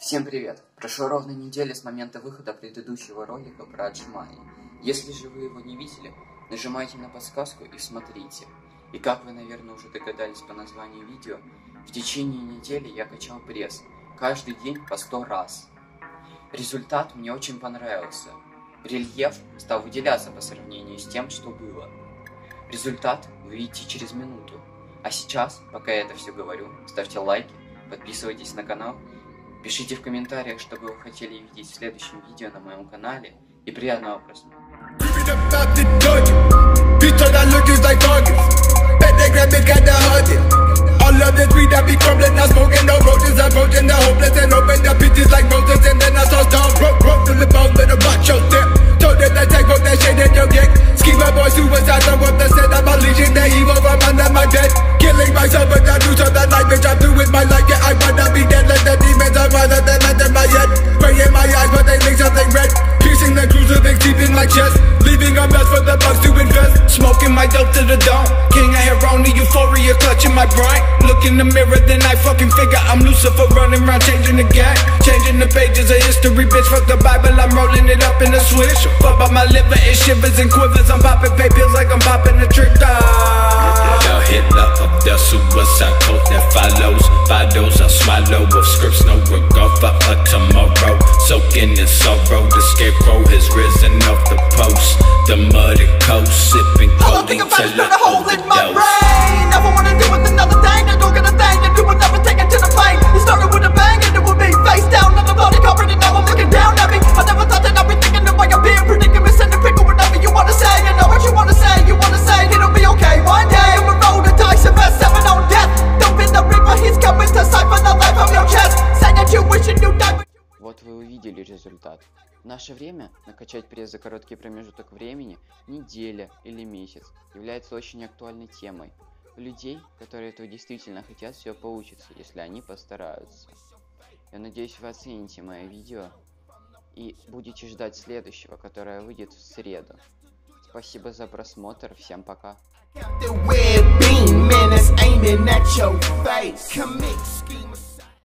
Всем привет! Прошло ровно неделя с момента выхода предыдущего ролика про отжимания. Если же вы его не видели, нажимайте на подсказку и смотрите. И как вы, наверное, уже догадались по названию видео, в течение недели я качал пресс, каждый день по 100 раз. Результат мне очень понравился. Рельеф стал выделяться по сравнению с тем, что было. Результат вы увидите через минуту. А сейчас, пока я это все говорю, ставьте лайки, подписывайтесь на канал, пишите в комментариях, что бы вы хотели видеть в следующем видео на моем канале, и приятного просмотра. Killing myself, but I do something like bitch. I'm through with my life, yeah, I wanna be dead. Let the demons unrise, let them enter my head. Pray in my eyes, but they think something red. Piercing the crucifix deep in my chest. Leaving a mess for the bugs to invest. Smoking my dope to the dawn. King of Heroni, euphoria clutching my pride. Look in the mirror, then I fucking figure I'm Lucifer running around changing the game. Changing the pages of history, bitch. Fuck the Bible, I'm rolling it up in a switch. Fuck up my liver, it shivers and quivers. I'm popping pay pills like I'm popping a trick dog. Hitler of the suicide code that follows. Fidos I swallow with scripts, no regard for a tomorrow. Soaking in sorrow, the scarecrow has risen off the post. The muddy coast, sipping codeine till I overdose. Never wanna deal with another thing, I don't get a thing, and you will never take it to the plane. It started with a bang, and it will be face down on the bloody carpet, and now I'm looking down at me. I never thought that I'd be thinking the way I'm being predicament, sending people whatever you wanna say. I know what you wanna say, it'll be okay one day. We're rolling the dice, invest 7 on death. Don't be the reaper, he's coming to siphon the life from your chest. Say that you wishing you died. Вот вы увидели результат. В наше время накачать пресс за короткий промежуток времени, неделя или месяц, является очень актуальной темой. У людей, которые этого действительно хотят, все получится, если они постараются. Я надеюсь, вы оцените мое видео и будете ждать следующего, которое выйдет в среду. Спасибо за просмотр, всем пока.